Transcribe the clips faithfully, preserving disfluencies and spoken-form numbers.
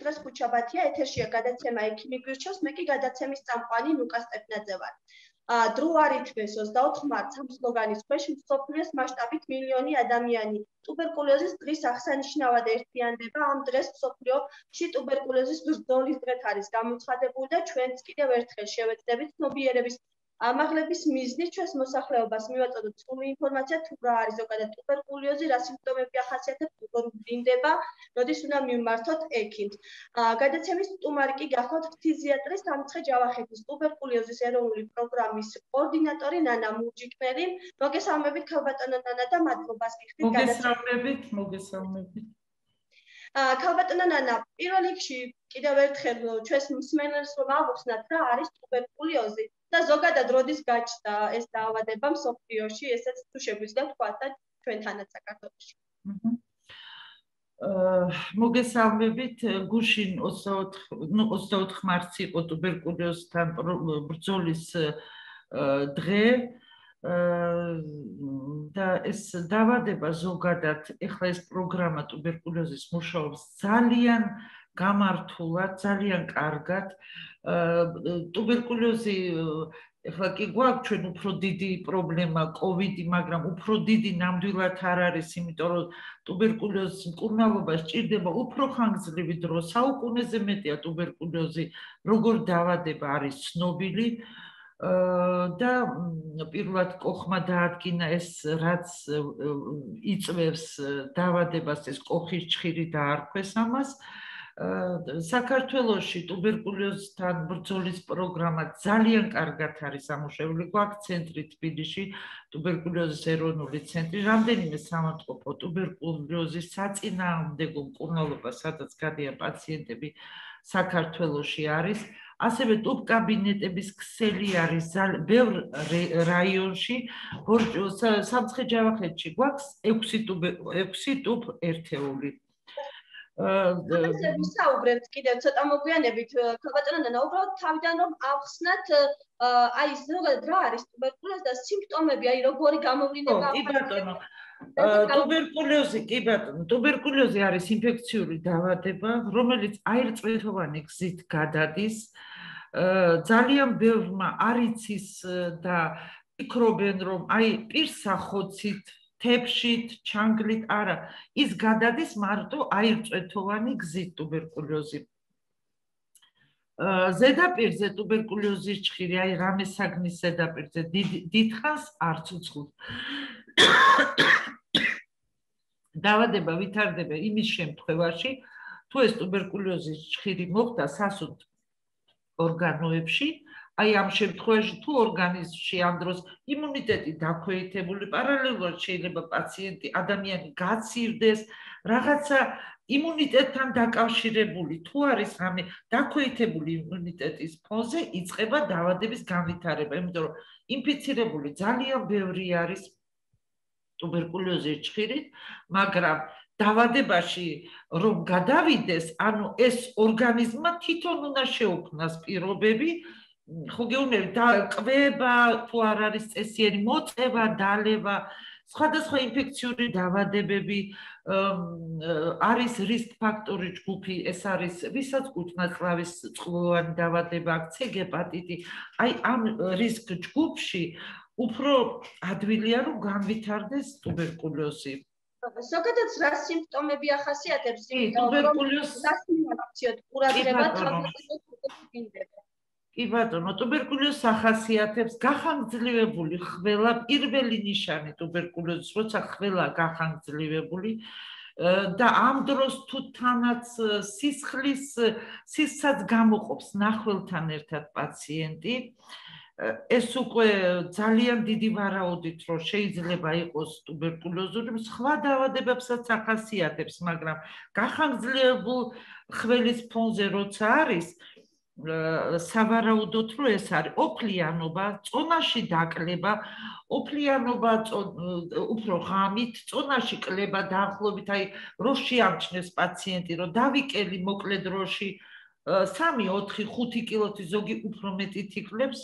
დღეს ხუთშაბათია, ეთერშია გადაცემა ექიმი გვირჩევს, მე კი გადაცემის წამყვანი ნუკა სტეპნაძე ვარ. დრო არ ითმეს ოცდაოთხ მარტს ამ სლოგანის ქვეშ მსოფლიოს მასშტაბით მილიონი ადამიანი ტუბერკულოზის დღის აღსანიშნავად ერთიანდება. ამ დღეს მსოფლიოში ტუბერკულოზის ბრძოლის დღეთ არის გამოცხადებული და ჩვენც კიდევ ერთხელ შევეცდებით ცნობიერების ამაღლების მიზნით ჩვენს მოსახლეობას მივაწოდოთ სრული ინფორმაცია თუ რა არის ზოგადად ტუბერკულოზი, რა სიმპტომები ახასიათებს, როგორ ვლინდება, როდის უნდა მივმართოთ ექიმს. გადაცემის სტუმარი კი გახლავთ ფთიზიატრის სამცხე ჯავახეთის ტუბერკულოზის ეროვნული პროგრამის კოორდინატორი ნანა მურჯიკნელი. მოგესალმებით ქალბატონო ნანა და მადლობას გიხდით გადაცემით. მოგესალმებით, მოგესალმებით. ქალბატონო ნანა, პირველ რიგში კიდევ ერთხელ ჩვენს მსმენელს რომ ავუხსნათ რა არის ტუბერკულოზი და ზოგადად როდის გაჩნდა ეს დაავადება მსოფლიოში, ესეც თუ შეგვიძლია თქვა და ჩვენთანაც საქართველოში. მოგესალმებით, გუშინ ოცდაოთხ მარტს იყო ტუბერკულოზთან ბრძოლის დღე და ეს დაავადება ზოგადად ეხლა ეს პროგრამა ტუბერკულოზის მუშაობს ძალიან გამართულად, ძალიან კარგად. ტუბერკულოზი ეხლა კი გვაქვს ჩვენ უფრო დიდი პრობლემა კოვიდი, მაგრამ უფრო დიდი ნამდვილად არ არის, იმიტომ რომ ტუბერკულოზის მკურნალობა სჭირდება უფრო ხანგრძლივი დრო, საუკუნეზე მეტია ტუბერკულოზი როგორ დაავადება არის ცნობილი და პირველად კოხმა დაადგინა ეს რაც იწვევს დაავადებას, ეს კოხის ჩხირი დაარქვეს ამას. საქართველოში ტუბერკულოზთან ბრძოლის პროგრამა ძალიან კარგად არის ამუშავებული. გვაქვს ცენტრი თბილისში, ტუბერკულოზის ეროვნული ცენტრი, რამდენიმე სამავთყოფო ტუბერკულოზის საწინააღმდეგო მკურნალობა, სადაც გადიან პაციენტები საქართველოში არის. ასევე ტუბკაბინეტების ქსელი არის ბევრ რაიონში, სამცხე ჯავახეთში გვაქვს ექვსი ტუბ ერთეული. ვისაუბრებთ კიდევ ცოტა მოგვიანებით, ქალბატონო ნანა, უბრალოდ თავიდან რომ ავხსნათ, აი ზოგადად რა არის ტუბერკულოზი და სიმპტომები, აი როგორი გამოვლინება კი ბატონო. ტუბერკულოზი, კი ბატონო, ტუბერკულოზი არის ინფექციური დაავადება, რომელიც აირწვეთოვანი გზით გადადის. ძალიან ბევრმა არ იცის და ფიქრობენ, რომ აი პირსახოცით თებშით, ჩანგლით, არა, ის გადადის მარტო აირწვეთოვანი გზით ტუბერკულოზი. ზედაპირზე ტუბერკულოზის ჩხირი, აი რამე საგნის ზედაპირზე დიდხანს არ ცოცხლობს. დაავადება ვითარდება იმის შემთხვევაში, თუ ეს ტუბერკულოზის ჩხირი მოხვდა სასუნთ ორგანოებში, აი ამ შემთხვევაში თუ ორგანიზმში ამ დროს იმუნიტეტი დაქვეითებული, პარალელურად შეიძლება პაციენტი, ადამიანი გაცივდეს, რაღაცა იმუნიტეტთან დაკავშირებული, თუ არის რამე დაქვეითებული იმუნიტეტის ფონზე, იწყება დაავადების განვითარება, იმიტომ რომ ინფიცირებული ძალიან ბევრი არის ტუბერკულოზის ჩხირით, მაგრამ დაავადებაში რომ გადავიდეს, ანუ ეს ორგანიზმმა თვითონ უნდა შეუქმნას პირობები, ხო გეუბნები, ყვება, თუ არ არის წესიერი მოწევა, დალევა, სხვადასხვა ინფექციური დაავადებები, არის რისკ ფაქტორი ჯგუფი, ეს არის ვისაც კუთვნაწყლავის წყლოვანი დაავადება, C ჰეპატიტი, აი ამ რისკ ჯგუფში უფრო ადვილია რომ განვითარდეს ტუბერკულოზი. ზოგადად რა სიმპტომები ახასიათებს ტუბერკულოზს? ყურადღება თავდაპირველად ვლინდება. კი ბატონო, ტუბერკულოზს ახასიათებს გახანგრძლივებული ხველა, პირველი ნიშანი ტუბერკულოზის, როცა ხველა გახანგრძლივებული და ამ დროს თუ თანაც სისხლის სისხლსაც გამოყოფს ნახველთან ერთად პაციენტი, ეს უკვე ძალიან დიდი ვარაუდით რომ შეიძლება იყოს ტუბერკულოზური, სხვა დაავადებებსაც ახასიათებს, მაგრამ გახანგრძლივებულ ხველის ფონზე როცა არის, სავარაუდოდ რომ ეს არის ოფლიანობა, წონაში დაკლება, ოფლიანობა უფრო ღამით, წონაში კლება დაახლოებით, აი რო შეამჩნევს პაციენტი, რომ დავიკელი მოკლე დროში სამი, ოთხი, ხუთი კილოთი, ზოგი უფრო მეტით იკლებს.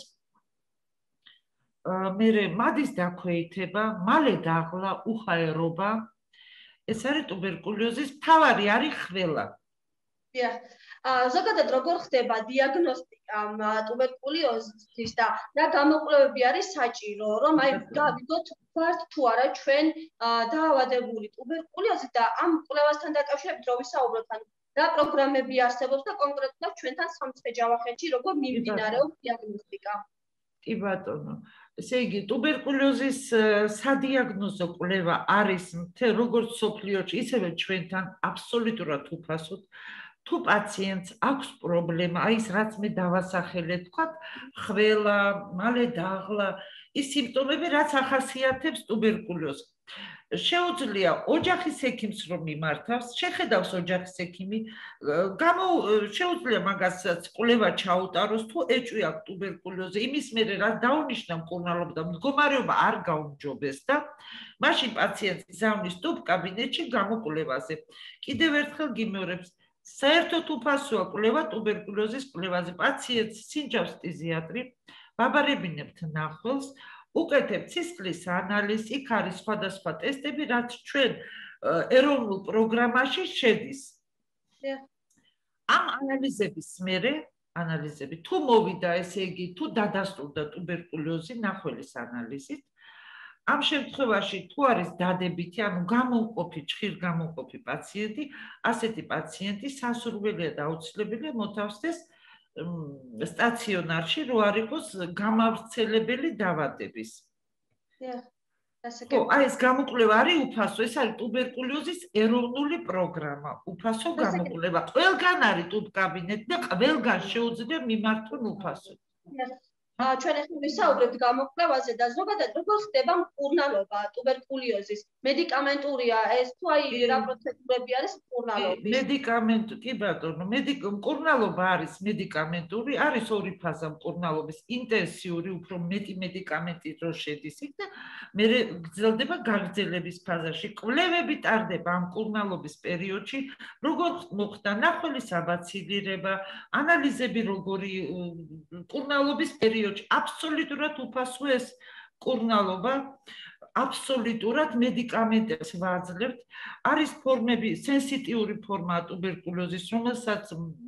მერე მადის დაქვეითება, მალე დაღლა, უხაერობა, ეს არის ტუბერკულოზის მთავარი არის ხველა. ზოგადად როგორ ხდება დიაგნოსტიკა ტუბერკულოზის და რა გამოკვლევები არის საჭირო, რომ აი გავიგოთ ვართ თუ არა ჩვენ დაავადებული ტუბერკულოზით და ამ კვლევასთან დაკავშირებით რო ვისაუბროთ, ანუ რა პროგრამები არსებობს და კონკრეტულად ჩვენთან სამცხე-ჯავახეთში როგორ მიმდინარეობს დიაგნოსტიკა? კი ბატონო. ესე იგი, ტუბერკულოზის სადიაგნოზო კვლევა არის მთელ როგორც სოფლიოში, ისევე ჩვენთან აბსოლუტურად უფასოდ. თუ პაციენტს აქვს პრობლემა, აი ეს რაც მე დავასახელე, თქვა, ხველა, მალე დაღლა, ის სიმპტომები რაც ახასიათებს ტუბერკულოზს. შეუძლია ოჯახის ექიმს რომ მიმართავს, შეხედავს ოჯახის ექიმი, გამო შეუძლია მაგასაც კვლევა ჩაუტაროს თუ ეჭვი აქვს ტუბერკულოზზე, იმის მერე რა დაუნიშნა მკურნალობა და მდგომარეობა არ გაუმჯობეს და მაშინ პაციენტს გზავნის ტუბ კაბინეტში გამოკვლევაზე. კიდევ ერთხელ გიმეორებს, საერთოდ უფასოა კვლევა ტუბერკულოზის კვლევაზე. პაციენტს სინჯავს ფტიზიატრი, ბაბარებინებთ ნახველს, უკეთებთ სისხლის ანალიზს, იქ არის სხვადასხვა ტესტები, რაც ჩვენ ეროვნულ პროგრამაში შედის. ამ ანალიზების მერე, ანალიზები თუ მოვიდა, ესე იგი, თუ დადასტურდა ტუბერკულოზი ნახველის ანალიზით, ამ შემთხვევაში თუ არის დადებითი, ანუ გამომყოფი, ჭხირგამომყოფი პაციენტი, ასეთი პაციენტი სასურველია და აუცილებელია მოთავსდეს სტაციონარში, რო არ იყოს გამავრცელებელი დაავადების. აი ეს გამოკვლევა არის უფასო, ეს არის ტუბერკულოზის ეროვნული პროგრამა, უფასო გამოკვლევა. ყველგან არის ტუბ კაბინეტი და ყველგან შეუძლია მიმართონ უფასოდ. ჩვენ ახლა ვისაუბრებთ გამოკვლევაზე და ზოგადად როგორ ხდება მკურნალობა ტუბერკულოზის? მედიკამენტურია ეს თუ აი რა პროცედურები არის მკურნალობის? მედიკამენტ, კი ბატონო, მკურნალობა არის მედიკამენტური, არის ორი ფაზა მკურნალობის, ინტენსიური, უფრო მეტი მედიკამენტი რო შედის იქ და მერე გრძელდება გაგრძელების ფაზაში. კვლევები ტარდება ამ მკურნალობის პერიოდში, როგორ მოხდა ნახველის აბაცილირება, ანალიზები როგორი მკურნალობის პერიოდში აბსოლუტურად უფასო ეს მკურნალობა, აბსოლუტურად მედიკამენტებს ვაძლევთ. არის ფორმები, სენსიტიური ფორმა ტუბერკულოზის, რომელსაც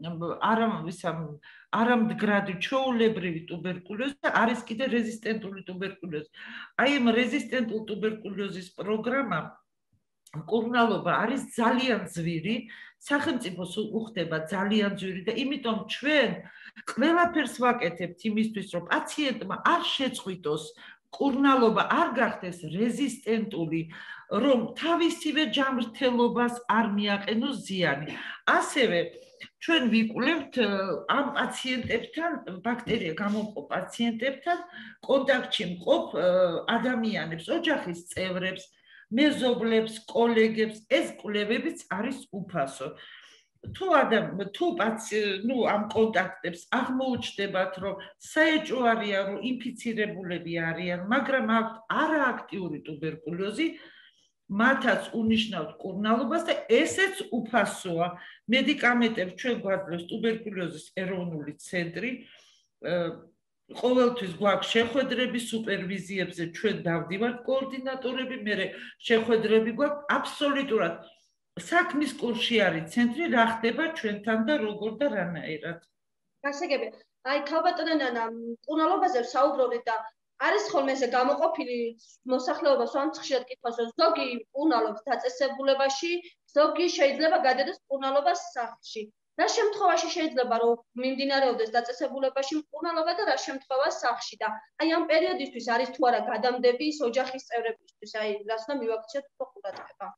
არამდგრადი ჩვეულებრივი ტუბერკულოზი და არის კიდე რეზისტენტული ტუბერკულოზი. აი ამ რეზისტენტულ ტუბერკულოზის პროგრამა მკურნალობა არის ძალიან ძვირი, სახელმწიფოს უხდება ძალიან ძვირი და იმიტომ ჩვენ ყველაფერს ვაკეთებთ იმისთვის, რომ პაციენტმა არ შეწყვიტოს მკურნალობა, არ გახდეს რეზისტენტული, რომ თავისივე ჯანმრთელობას არ მიაყენოს ზიანი. ასევე ჩვენ ვიკვლევთ ამ პაციენტებთან, ბაქტერია გამომყოფ პაციენტებთან კონტაქტში მყოფ ადამიანებს, ოჯახის წევრებს, მეზობლებს, კოლეგებს, ეს კვლევებიც არის უფასო. თუ ადამ თუ ნუ ამ კონტაქტებს აღმოუჩნდებათ, რომ საეჭვო არიან, რომ ინფიცირებულები არიან, მაგრამ აქვთ არააქტიური ტუბერკულოზი, მათაც უნიშნავთ მკურნალობას და ესეც უფასოა. მედიკამენტებს ჩვენ გვაძლევს ტუბერკულოზის ეროვნული ცენტრი. ყოველთვის გვაქვს შეხვედრები სუპერვიზიებზე, ჩვენ დავდივართ კოორდინატორები, მერე შეხვედრები გვაქვს აბსოლუტურად საქმის კურსში არის ცენტრი, რა ხდება ჩვენთან და როგორ და რანაირად. გასაგები, აი ქალბატონო ნანა, მკურნალობაზე ვსაუბრობთ და არის ხოლმე ესე გამოყოფილი მოსახლეობას ამცხშად კითხავს, რომ ზოგი მკურნალობს დაწესებულებაში, ზოგი შეიძლება გადადოს მკურნალობას სახლში. რა შემთხვევაში შეიძლება რომ მიმდინარეობდეს დაწესებულებაში მკურნალობა და რა შემთხვევა სახლში და აი ამ პერიოდისთვის არის თუ არა გადამდები ის ოჯახის წევრებისთვის, აი რას უნდა მივაქციოთ უფრო ყურადღება.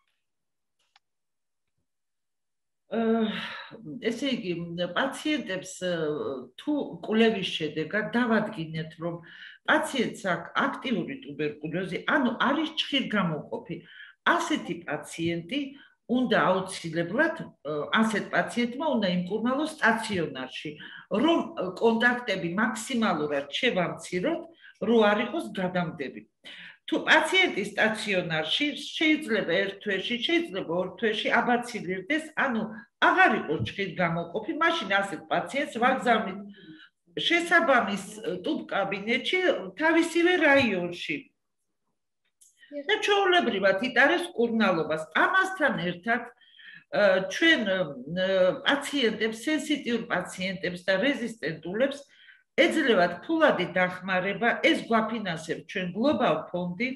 ესე იგი, პაციენტებს თუ კვლევის შედეგად დავადგინეთ, რომ პაციენტს აქვს აქტიური ტუბერკულოზი, ანუ არის ჭხირგამომყოფი, ასეთი პაციენტი უნდა აუცილებლად ასეთ პაციენტმა უნდა იმკურნალოს სტაციონარში, რომ კონტაქტები მაქსიმალურად შევამციროთ, რომ არ იყოს გადამდები. თუ პაციენტი სტაციონარში შეიძლება ერთ თვეში, შეიძლება ორ თვეში აბაცილირდეს, ანუ აღარ იყოს ჭხირგამომყოფი, მაშინ ასეთ პაციენტს ვაგზავნით შესაბამის ტუბ კაბინეტში თავისივე რაიონში. და ჩვეულებრივად იტარებს მკურნალობას. ამასთან ერთად ჩვენ პაციენტებს, სენსიტიურ პაციენტებს და რეზისტენტულებს ეძლევათ ფულადი დახმარება, ეს გვაფინანსებს ჩვენ გლობალ ფონდი.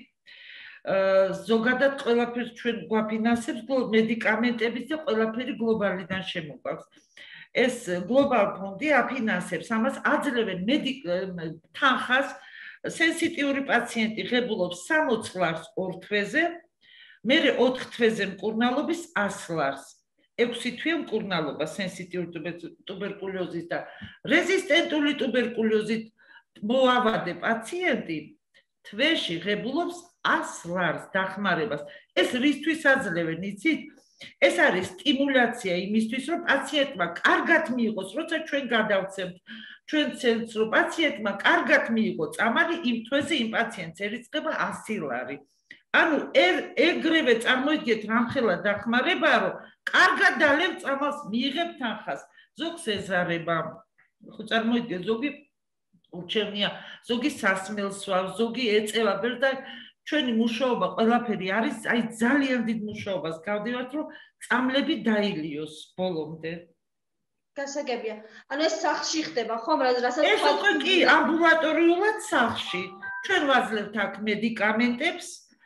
ზოგადად ყველაფერს ჩვენ გვაფინანსებს მედიკამენტების და ყველაფერი გლობალიდან შემოგვაქვს. ეს გლობალ ფონდი აფინანსებს ამას, აძლევენ თანხას. სენსიტიური პაციენტი ღებულობს სამოცი ლარს ორ თვეზე, მერე ოთხ თვეზე მკურნალობის ას ლარს. ექვსი თვე მკურნალობა სენსიტიური ტუბერკულოზის და რეზისტენტული ტუბერკულოზით მოავადე პაციენტი თვეში ღებულობს ას ლარს დახმარებას. ეს რისთვის აძლევენ, იცით? ეს არის სტიმულაცია იმისთვის, რომ პაციენტმა კარგად მიიღოს, როცა ჩვენ გადავცემთ ჩვენ ცენტრს, რომ პაციენტმა კარგად მიიღო წამალი, იმ თვეზე იმ პაციენტს ერიცხება ასი ლარი. ანუ ეგრევე წარმოიდგეთ რამხელა დახმარებაა, რომ კარგად დალევ წამალს, მიიღებ თანხას. ზოგს ეზარება, ხო წარმოიდგეთ, ზოგი ურჩევნია, ზოგი სასმელს სვავს, ზოგი ეწევა ბერს და ჩვენი მუშაობა ყველაფერი არის, აი ძალიან დიდ მუშაობას გავდივართ, რომ წამლები დაილიოს ბოლომდე. გასაგებია. ანუ ეს სახლში ხდება, ხომ? რასაც ეს უკვე კი ამბულატორიულად სახლში. ჩვენ ვაძლევთ აქ მედიკამენტებს,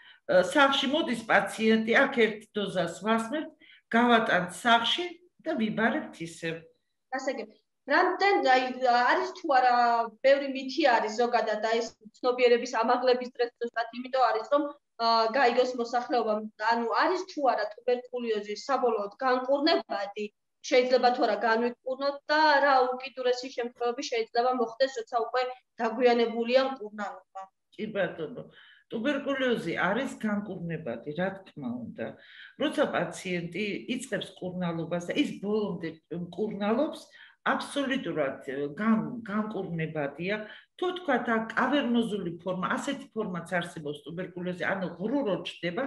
სახლში მოდის პაციენტი, აქ ერთ დოზას ვასმევთ, გავატანთ სახლში და ვიბარებთ ისევ. გასაგებია. რამდენ არის თუ არა ბევრი მითი არის ზოგადად და ეს ცნობიერების ამაღლების დღეს ზუსტად იმიტომ არის რომ გაიგოს მოსახლეობამ, ანუ არის თუ არა ტუბერკულოზი საბოლოოდ განკურნებადი, შეიძლება თუ არა განვიკურნოთ და რა უკიდურესი შემთხვევები შეიძლება მოხდეს, როცა უკვე დაგვიანებულია მკურნალობა. კი ბატონო, ტუბერკულოზი არის განკურნებადი, რა თქმა უნდა. როცა პაციენტი იწყებს მკურნალობას და ის ბოლომდე მკურნალობს, აბსოლუტურად განკურნებადია. თუ თქვათ აქ კავერნოზული ფორმა, ასეთი ფორმაც არსებობს ტუბერკულოზი, ანუ ღრურო ჩდება.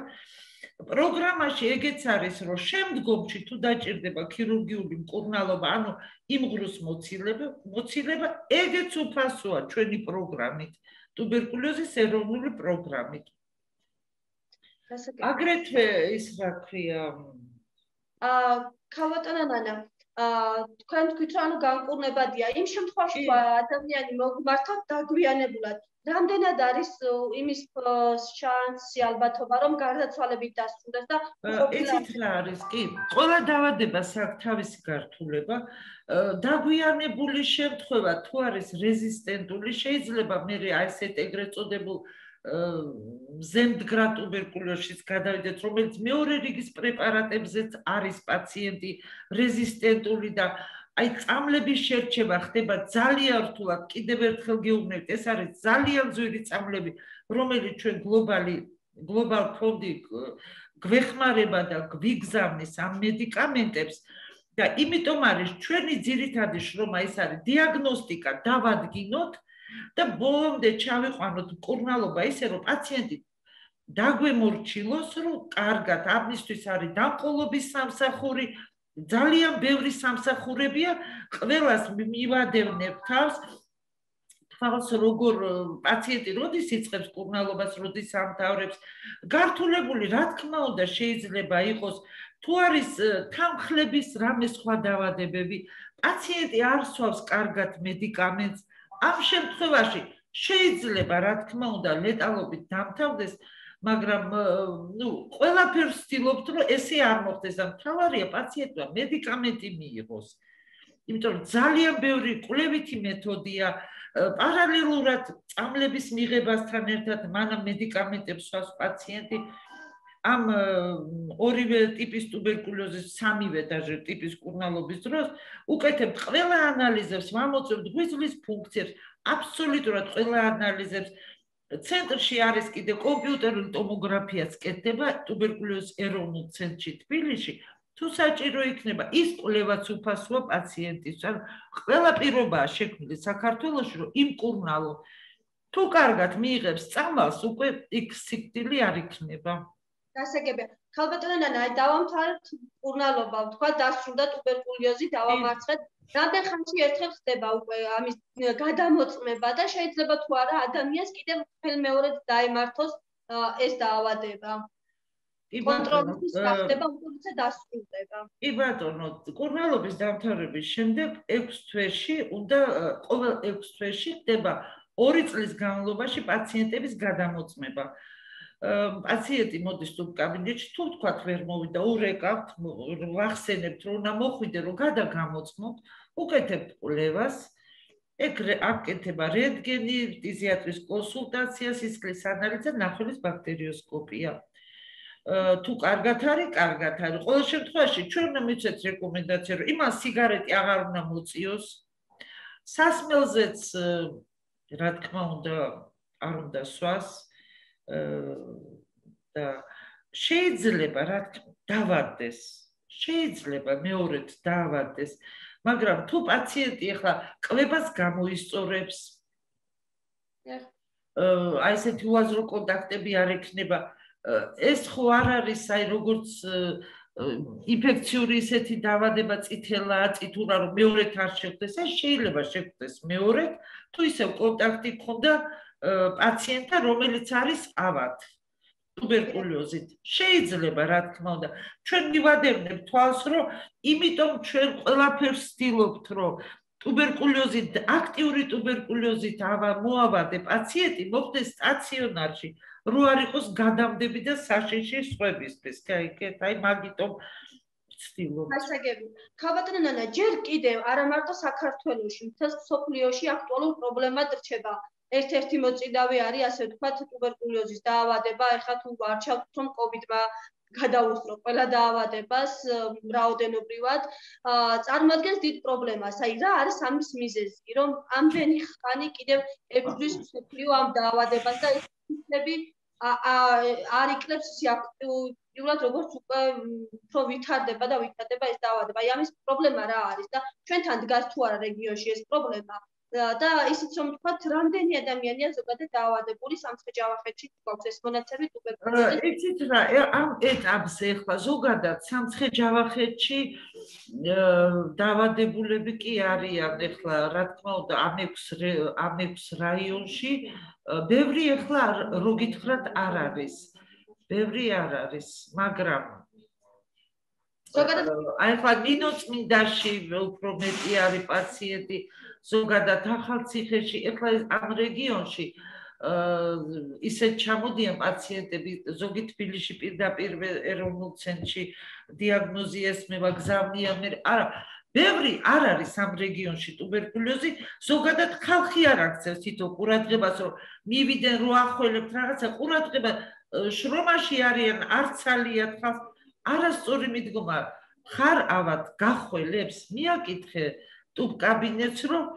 პროგრამაში ეგეც არის, რომ შემდგომში თუ დაჭირდება ქირურგიული მკურნალობა, ანუ იმ ღრუს მოცილება, მოცილება ეგეც უფასოა ჩვენი პროგრამით, ტუბერკულოზის ეროვნული პროგრამით. აგრეთვე ის რა ქვია, აა ქალბატონო ნანა, თქვენ თქვით რომ ანუ განკურნებადია, იმ შემთხვევაში თუ ადამიანი მოგმართავთ დაგვიანებულად, რამდენად არის იმის შანსი ალბათობა რომ გარდაცვალებით დასრულდეს და იცით რა არის კი ყველა დაავადებას აქვს თავისი გართულება დაგვიანებული შემთხვევა თუ არის რეზისტენტული შეიძლება მე აი ესეთ ეგრეთ წოდებულ ზემდგრად ტუბერკულოზის გადავიდეთ რომელიც მეორე რიგის პრეპარატებზეც არის პაციენტი რეზისტენტული და აი წამლების შერჩევა ხდება ძალიან რთულად კიდევ ერთხელ გეუბნებით ეს არის ძალიან ძვირი წამლები რომელიც ჩვენ გლობალი გლობალ ფონდი გვეხმარება და გვიგზავნის ამ მედიკამენტებს და იმიტომ არის ჩვენი ძირითადი შრომა ეს არის დიაგნოსტიკა დავადგინოთ და ბოლომდე ჩავიყვანოთ მკურნალობა ისე რომ პაციენტი დაგვემორჩილოს რომ კარგად ამისთვის არის დამყოლობის სამსახური ძალიან ბევრი სამსახურებია ყველას მივადევნებ თავს თავს როგორ პაციენტი როდის იწყებს მკურნალობას როდის ამთავრებს გართულებული რა თქმა უნდა შეიძლება იყოს თუ არის თანხლების რამე სხვა დაავადებები პაციენტი არ სვავს კარგად მედიკამენტს ამ შემთხვევაში შეიძლება რა თქმა უნდა ლეტალობით დამთავრდეს მაგრამ ნუ ყველაფერს ვცდილობთ რომ ესე არ მოხდეს და მთავარია პაციენტმა მედიკამენტი მიიღოს. იმიტომ რომ ძალიან ბევრი კვლევითი მეთოდია პარალელურად წამლების მიღებასთან ერთად მანამ მედიკამენტებს სვავს პაციენტი ამ ორივე ტიპის ტუბერკულოზის სამივე დაჟე ტიპის მკურნალობის დროს უკეთებთ ყველა ანალიზებს ვამოწევთ ღვიძლის ფუნქციებს აბსოლუტურად ყველა ანალიზებს ცენტრში არის კიდე კომპიუტერული ტომოგრაფიაც კეთდება ტუბერკულოზის ეროვნულ ცენტრში თბილისში თუ საჭირო იქნება ის კვლევაც უფასოა პაციენტის ან ყველა პირობაა შექმნილი საქართველოში რომ იმკურნალო თუ კარგად მიიღებს წამალს უკვე იქ სიკვდილი არ იქნება გასაგებია ქალბატონო ნანა აი დავამთავრეთ მკურნალობა თქვა დასრულდა ტუბერკულოზი დავამარცხეთ რამდენ ხანში ერთხელ ხდება უკვე ამის გადამოწმება და შეიძლება თუ არა ადამიანს კიდევ მთელ მეორედ დაემართოს ეს დაავადება კონტროლის გახდება უკვე დასრულდება. კი ბატონო, კურნალობის დამთავრების შემდეგ ექვს თვეში უნდა ყოველ ექვს თვეში ხდება ორი წლის განმავლობაში პაციენტების გადამოწმება. პაციენტი მოდის თუ კაბინეტში, თუ თქვათ ვერ მოვიდა, ურეკავთ, ვახსენებთ, რომ უნდა მოხვიდე, რომ გადაგამოწმოთ, უკეთებთ კვლევას. ეგ აკეთება რენტგენი, ფტიზიატრის კონსულტაცია, სისხლის ანალიზი, ნახველის ბაქტერიოსკოპია. თუ კარგად არის, კარგად არის. ყოველ შემთხვევაში ჩვენ უნდა მივცეთ რეკომენდაცია, რომ იმას სიგარეტი აღარ უნდა მოწიოს. სასმელზეც, რა თქმა უნდა, არ უნდა სვას და შეიძლება რა თქმა დავარდეს. შეიძლება მეორედ დავარდეს. მაგრამ თუ პაციენტი ახლა კვებას გამოისწორებს, აი ესეთი უაზრო კონტაქტები არ ექნება, ეს ხო არ არის, აი როგორც ინფექციური ესეთი დაავადება წითელა, წითურა, რომ მეორედ არ შეხვდეს, ეს შეიძლება შეხვდეს მეორედ, თუ ისევ კონტაქტი გქონდა პაციენტთან, რომელიც არის ავად. Tuberculozit. შეიძლება, რა თქმა უნდა. ჩვენ მივადევნებთ თვალს, რომ იმიტომ ჩვენ ყველაფერს ვცდილობთ, რომ tuberculozit, აქტიური tuberculozit მოავადე პაციენტი მოხდეს სტაციონარში, რო არ იყოს გადამდები და საშიში სხვებისთვის. აი, მაგიტომ ვცდილობთ. გასაგები. ქალბატონო ნანა, ჯერ კიდევ არა მარტო საქართველოში, მთელს მსოფლიოში აქტუალურ პრობლემად რჩება. ერთ-ერთი მოწინავე არის, ასე ვთქვათ, tuberculozis დაავადება, ეხლა თუ არ ჩავთვლით, რომ COVID-მა გადაუსწრო ყველა დაავადებას რაოდენობრივად, წარმოადგენს დიდ პრობლემას. აი, რა არის ამის მიზეზი, რომ ამდენი ხანი კიდევ ებრძვის მსოფლიო ამ დაავადებას და ეს ფიქრები არ იკლებს აქტიურად, როგორც უკვე უფრო ვითარდება და ვითარდება ეს დაავადება. აი, ამის პრობლემა რა არის და ჩვენთან დგას თუ არა რეგიონში ეს პრობლემა? და ისიც რომ თქვათ, რამდენი ადამიანია ზოგადად დაავადებული სამცხე-ჯავახეთში გვაქვს ეს მონაცემი tuberculozis? იცით რა, ამ ეტაპზე ახლა ზოგადად სამცხე-ჯავახეთში დაავადებულები კი არიან ახლა, რა თქმა უნდა, ამ ექვს რაიონში, ბევრი ახლა რო გითხრათ არ არის. ბევრი არ არის, მაგრამ ზოგადად აი ახლა ნინოწმინდაში უფრო მეტი არის პაციენტი. ზოგადად ახალციხეში, ეხლა ამ რეგიონში ისეთ ჩამოდიან პაციენტები, ზოგი თბილისში პირდაპირ ეროვნულ ცენტრში დიაგნოზი ესმევა, გზავნიან, არა, ბევრი არ არის ამ რეგიონში tuberculosis, ზოგადად ხალხი არ აქცევს თითო ყურადღებას, რომ მივიდნენ, რო ახველებთ რაღაცა, ყურადღება შრომაში არიან, არც ალიათ ხალხს, არასწორი მიდგომა, ხარ ავად გახველებს, მიაკითხე ტუბ კაბინეტს, რომ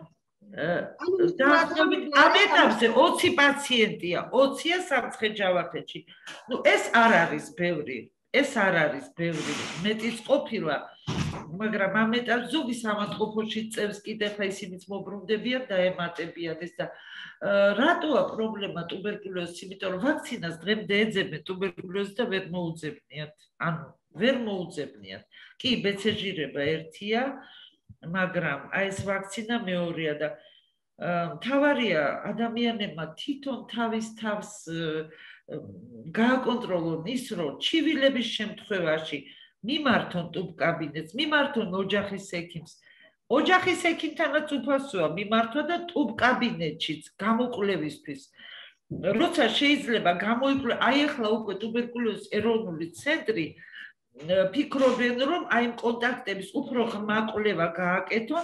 დაახლოებით ამ ეტაპზე ოცი პაციენტია, ოცია სამცხე-ჯავახეთში. ნუ ეს არ არის ბევრი, ეს არ არის ბევრი, მეტიც ყოფილა, მაგრამ ამ ეტაპზე ზოგი სამართყოფოში წევს კიდე ხა ისინიც მობრუნდებიან და ემატებიან ეს და რატოა პრობლემა tuberculozis, იმიტომ რომ ვაქცინას დღემდე ეძებენ tuberculozis და ვერ მოუძებნიათ. ანუ ვერ მოუძებნიათ. კი, ბეცეჟირება ერთია, მაგრამ აი ეს ვაქცინა მეორეა და მთავარია ადამიანებმა თვითონ თავის თავს გააკონტროლონ ის, რომ ჩივილების შემთხვევაში მიმართონ ტუბ კაბინეტს, მიმართონ ოჯახის ექიმს. ოჯახის ექიმთანაც უფასოა მიმართვა და ტუბ კაბინეტშიც გამოკვლევისთვის. როცა შეიძლება გამოიკვლა, აი ახლა უკვე tuberculozis ეროვნული ცენტრი ფიქრობენ, რომ აი ამ კონტაქტების უფრო ღრმა კვლევა გააკეთონ,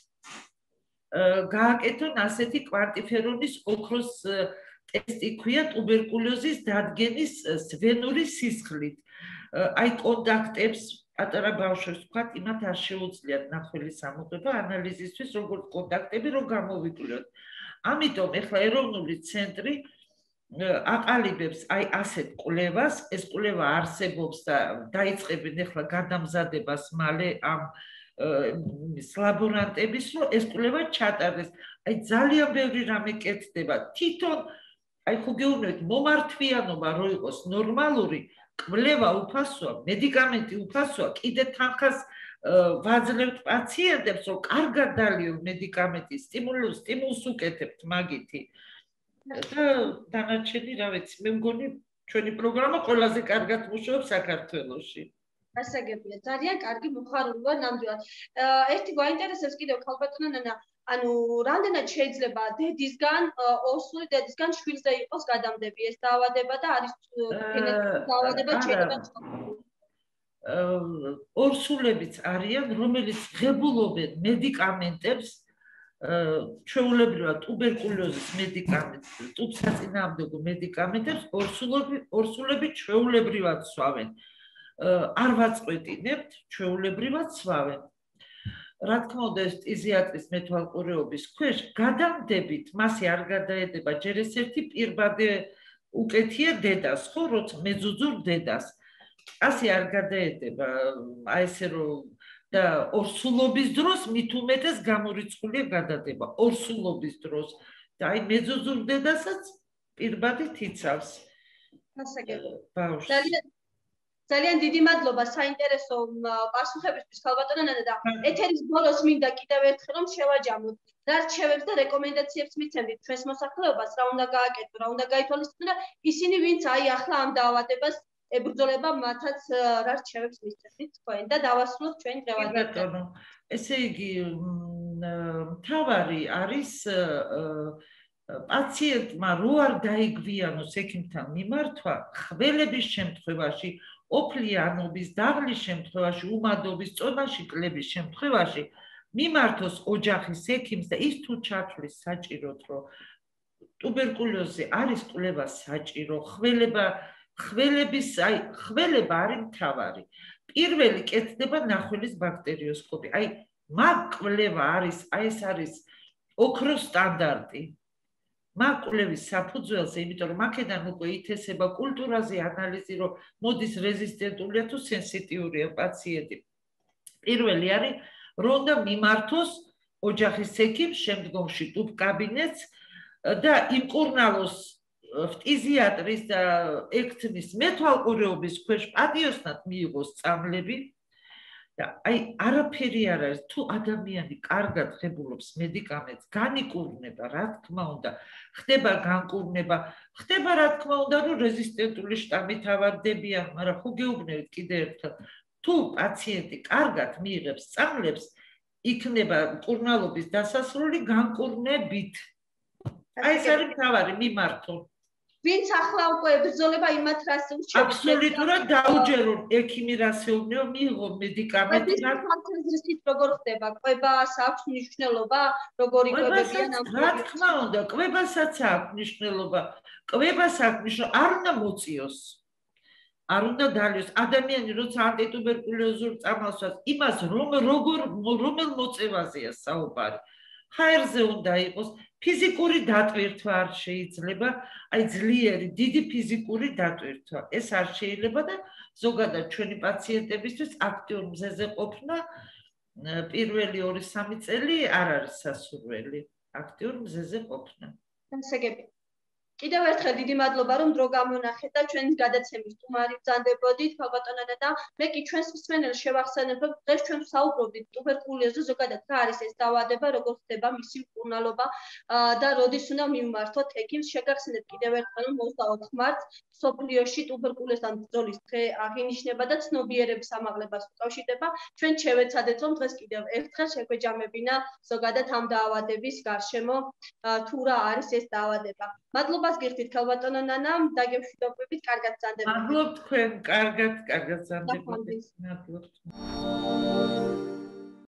გააკეთონ ასეთი კვანტიფერონის ოქროს ტესტი ქვია tuberculozis დადგენის სვენური სისხლით. აი კონტაქტებს პატარა ბავშვებს ვთქვათ, იმათ არ შეუძლიათ ნახველის ამოღება ანალიზისთვის, როგორც კონტაქტები რომ გამოვიკვლიოთ. ამიტომ ახლა ეროვნული ცენტრი აყალიბებს აი ასეთ კვლევას, ეს კვლევა არსებობს და დაიწყებენ ახლა გადამზადებას მალე ამ ლაბორანტების, რომ ეს კვლევა ჩატარდეს. აი ძალიან ბევრი რამე კეთდება. თვითონ აი ხო გეუბნებით, მომართვიანობა რო იყოს ნორმალური, კვლევა უფასოა, მედიკამენტი უფასოა, კიდე თანხას ვაძლევთ პაციენტებს, რომ კარგად დალიონ მედიკამენტი, სტიმულს, სტიმულს უკეთებთ მაგითი. და დანარჩენი რა ვიცი, მე მგონი ჩვენი პროგრამა ყველაზე კარგად მუშაობს საქართველოში. გასაგებია, ძალიან კარგი მოხარული ვარ ნამდვილად. ერთი გვაინტერესებს კიდევ ქალბატონო ნანა, ანუ რამდენად შეიძლება დედისგან, ორსული დედისგან შვილზე იყოს გადამდები ეს დაავადება და არის გენეტიკური დაავადება შეიძლება ჩაქვდეს? ორსულებიც არიან, რომელიც ღებულობენ მედიკამენტებს, ჩვეულებრივად ტუბერკულოზის მედიკამენტს, ტუბსაწინააღმდეგო მედიკამენტებს ორსულები ორსულები ჩვეულებრივად სვავენ. არ ვაწყვეტინებთ, ჩვეულებრივად სვავენ. რა თქმა უნდა, ეს ფტიზიატრის მეთვალყურეობის ქვეშ გადამდებით მასე არ გადაედება ჯერ ეს ერთი პირბადე უკეთია დედას, ხო, როცა მეძუძურ დედას. ასე არ გადაედება, აი ესე რომ და ორსულობის დროს მით უმეტეს გამორიცხულია გადადება ორსულობის დროს და აი მეძუძურ დედასაც პირბადით იცავს. გასაგებია. ძალიან დიდი მადლობა საინტერესო პასუხებისთვის ქალბატონო ნანა და ეთერის ბოლოს მინდა კიდევ ერთხელ რომ შევაჯამოთ რა რჩევებს და რეკომენდაციებს მიცემთ ჩვენს მოსახლეობას რა უნდა გააკეთო რა უნდა გაითვალისწინო და ისინი ვინც აი ახლა ამ დაავადებას ებრძოლება მათაც რა რჩევებს მისცემთ თქვენ და დავასრულოთ ჩვენი დღევანდელი. ესე იგი მთავარი არის პაციენტმა რო არ დაიგვიანოს ექიმთან მიმართვა ხველების შემთხვევაში ოფლიანობის დაღლის შემთხვევაში უმადობის წონაში კლების შემთხვევაში მიმართოს ოჯახის ექიმს და ის თუ ჩათვლის საჭიროდ რომ ტუბერკულოზი არის კვლევა საჭირო ხველება ხველების აი ხველება არის მთავარი პირველი კეთდება ნახველის ბაქტერიოსკოპი აი მაგ კვლევა არის აი ეს არის ოქროს სტანდარტი მაგ კვლევის საფუძველზე იმიტომ რომ აქედან უკვე ითესება კულტურაზე ანალიზი რომ მოდის რეზისტენტულია თუ სენსიტიურია პაციენტი პირველი არის რომ უნდა მიმართოს ოჯახის ექიმს შემდგომში ტუბ კაბინეტს და იმკურნალოს ფტიზიატრის და ექთნის მეთვალყურეობის ქვეშ პატიოსნად მიიღოს სწავლები და აი არაფერი არ არის თუ ადამიანი კარგად ღებულობს მედიკამენტს განიკურნება რა თქმა უნდა ხდება განკურნება ხდება რა თქმა უნდა რომ რეზისტენტული შტამით ავარდებიან მაგრამ ხო გეუბნებით კიდევ ერთხელ თუ პაციენტი კარგად მიიღებს სწავლებს იქნება მკურნალობის დასასრული განკურნებით აი ეს არის მთავარი მიმართო ვინც ახლა უკვე ებრძოლება იმათ რას ურჩევს აბსოლუტურად დაუჯერონ ექიმი რას ეუბნეო მიიღო მედიკამენტი თვალსაზრისით როგორ ხდება კვებას აქვს მნიშვნელობა როგორი კვებებიან ამ რა თქმა უნდა კვებასაც აქვს მნიშვნელობა კვებას აქვს მნიშვნელობა არ უნდა მოწიოს არ უნდა დალიოს ადამიანი როცა ანტიტუბერკულოზურ წამალსვას იმას რომ როგორ რომელ მოწევაზეა საუბარი ჰაერზე უნდა იყოს ფიზიკური დატვირთვა არ შეიძლება, აი ძლიერი, დიდი ფიზიკური დატვირთვა. ეს არ შეიძლება და ზოგადად ჩვენი პაციენტებისთვის აქტიურ მზეზე ყოფნა პირველი ორი სამი წელი არ არის სასურველი. აქტიურ მზეზე ყოფნა. გასაგებია. კიდევ ერთხელ დიდი მადლობა რომ დრო გამონახეთ და ჩვენი გადაცემის სტუმარი ბრძანდებოდით ქალბატონო ნანა და მე კი ჩვენს მსმენელს შევახსენებ რომ დღეს ჩვენ ვსაუბრობდით ტუბერკულოზზე ზოგადად რა არის ეს დაავადება როგორ ხდება მისი მკურნალობა და როდის უნდა მივმართოთ ექიმს შეგახსენებ კიდევ ერთხელ რომ ოცდაოთხ მარტს სოფლიოში ტუბერკულოზთან ბრძოლის დღე აღინიშნება და ცნობიერების ამაღლებას უკავშირდება ჩვენ შევეცადეთ რომ დღეს კიდევ ერთხელ შეგვეჯამებინა ზოგადად ამ დაავადების გარშემო თუ რა არის ეს დაავადება მადლობას გიხდით ქალბატონო ნანა დაგემშვიდობებით კარგად ბრძანდებოდით მადლობთ თქვენ კარგად კარგად ბრძანდებოდით მადლობთ